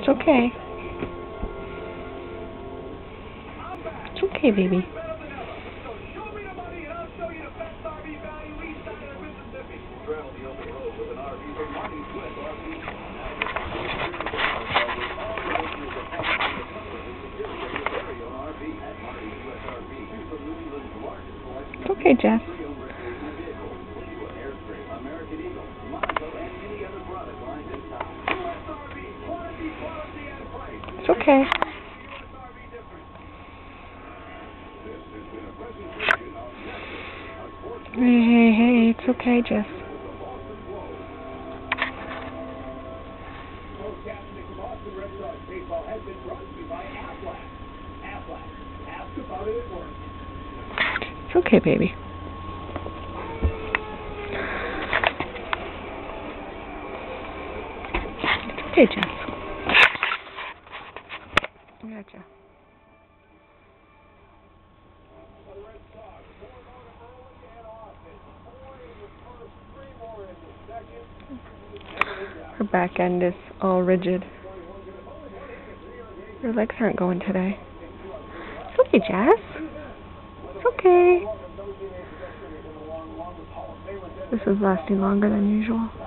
It's okay. It's okay, baby. It's okay, Jess. It's okay. Hey, it's okay, Jess. It's okay, baby. It's okay, Jess. I gotcha. Her back end is all rigid. Her legs aren't going today. It's okay, Jess. It's okay. This is lasting longer than usual.